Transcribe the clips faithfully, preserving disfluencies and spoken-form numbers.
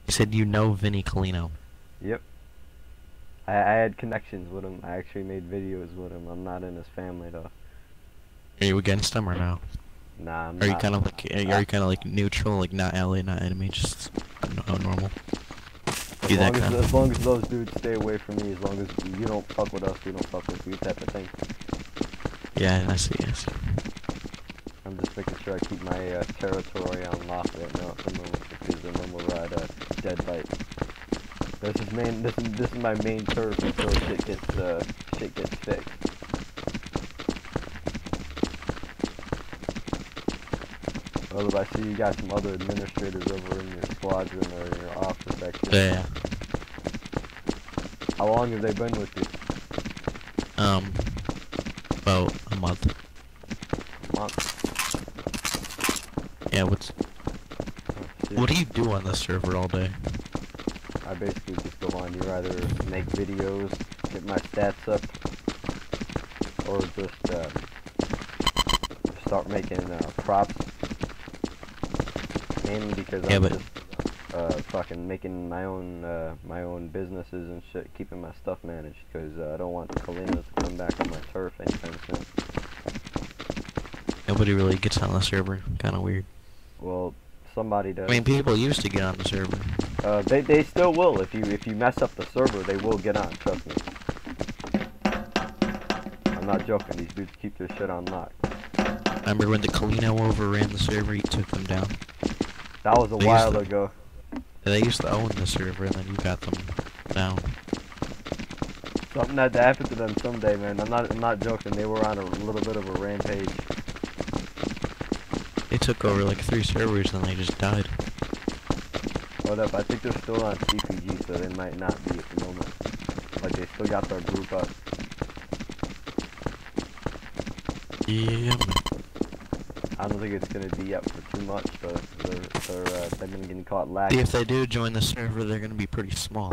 You said you know Vinny Colino. Yep. I, I had connections with him. I actually made videos with him. I'm not in his family though. Are you against him or no? Nah, I'm Are you not. kind of like are you, are Uh, you kind of like neutral, like not ally, not enemy, just no, normal? as You that long as kind as of? long as those dudes stay away from me, as long as you don't fuck with us, we don't fuck with you, type of thing. Yeah, I see. I see. I'm just making sure I keep my uh, territory on lock right now at the moment because then we're at a dead light. This is main. This is this is my main turf until shit gets uh shit gets fixed. Well, if I see you got some other administrators over in your squadron or in your office, actually. Yeah. How long have they been with you? Um, about a month. A month. Yeah. What's Oh, shit. what do you do on the server all day? I basically just go on. You either make videos, get my stats up, or just uh, start making uh, props. Mainly because Yeah, I'm but just uh, fucking making my own uh, my own businesses and shit, keeping my stuff managed. Because uh, I don't want the Kalinas to come back on my turf anytime soon. nobody really gets on the server. Kind of weird. Well, somebody I does. mean, people used to get on the server. Uh, they they still will if you if you mess up the server, they will get on. Trust me. I'm not joking. These dudes keep their shit on lock. Remember when the Colino overran the server? He took them down. That was a They used while to, ago. they used to own the server, and then you got them down. Something had to happen to them someday, man. I'm not I'm not joking. They were on a little bit of a rampage. They took over like three servers, and they just died. Hold up, I think they're still on C P G, so they might not be at the moment. Like they still got their group up. Yeah. I don't think it's gonna be up for too much, but they're they're uh, they've been getting caught See, lacking. if they do join the server, they're gonna be pretty small.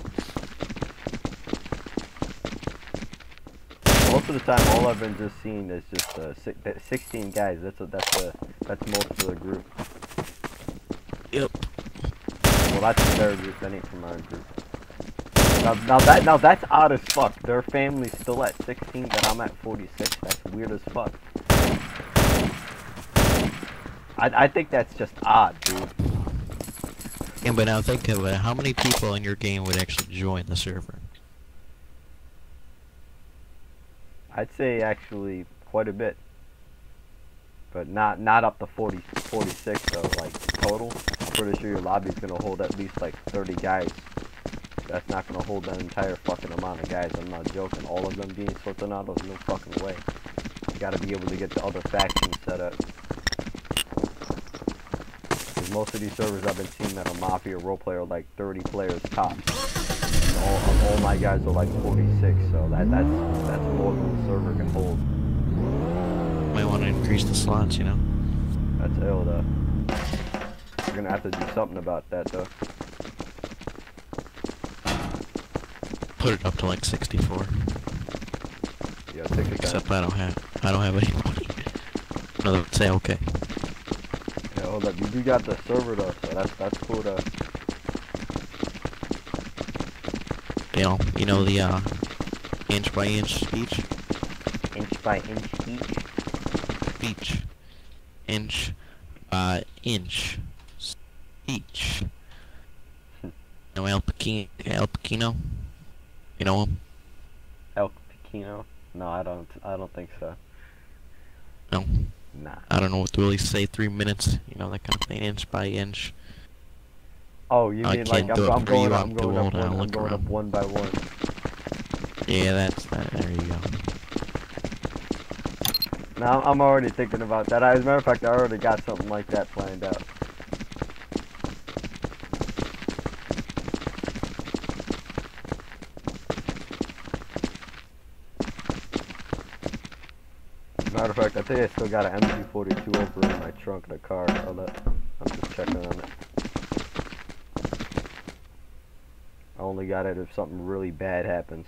Most of the time, all I've been just seeing is just uh, six, sixteen guys. That's a, that's a, that's most of the group. Yep. Well, that's their group. That ain't from our group. Now, now that now that's odd as fuck. Their family's still at sixteen, but I'm at forty-six. That's weird as fuck. I I think that's just odd, dude. Yeah, but now think of it. How many people in your game would actually join the server? I'd say actually quite a bit, but not not up to forty, forty-six though. Like total, I'm pretty sure your lobby's gonna hold at least like thirty guys. That's not gonna hold that entire fucking amount of guys. I'm not joking. All of them being Sortonados, no fucking way. You gotta be able to get the other factions set up. Because most of these servers I've been seeing that are Mafia roleplay are like thirty players tops. All, all my guys are like forty-six, so that that's that's more than the server can hold. Might want to increase the slots, you know? That's ill though. We're gonna have to do something about that though. Put it up to like sixty-four. Yeah, take it Except down. I don't have, I don't have any money. No, they'll say okay. Yeah, hold up. You do got the server though, so that's that's cool though. You know, you know the uh, inch by inch speech. Inch by inch each. Speech. Inch by inch speech. No El Pequino. El Pequino. You know him? El Pequino? No, I don't. I don't think so. No. Nah. I don't know what to really say. Three minutes. You know that kind of thing. Inch by inch. Oh, you I mean like can't I'm, do it I'm for you, going up, I'm I'm too going up old, one, I'll I'm look going up around. one by one. Yeah, that's that. There you go. Now I'm already thinking about that. As a matter of fact, I already got something like that planned out. Matter of fact, I think I still got an M G forty-two over in my trunk of the car. Hold up. I'm just checking on it. I only got it if something really bad happens.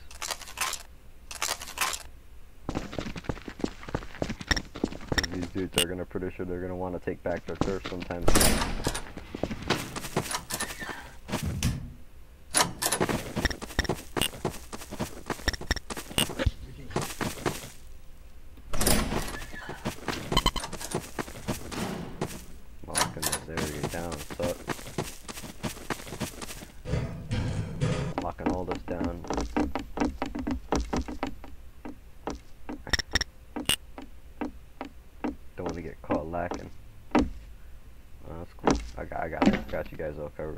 These dudes are gonna pretty sure they're gonna want to take back their turf sometime soon. guys all covered.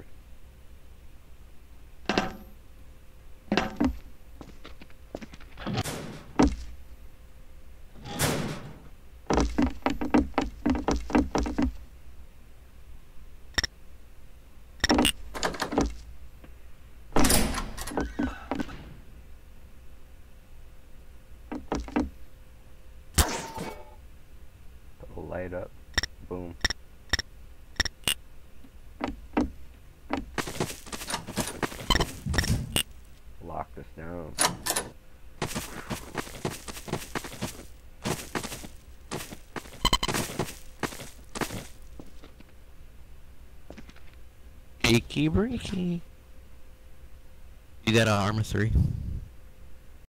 Light up. Boom. Lock this down. Achy breaky. You got a armor three.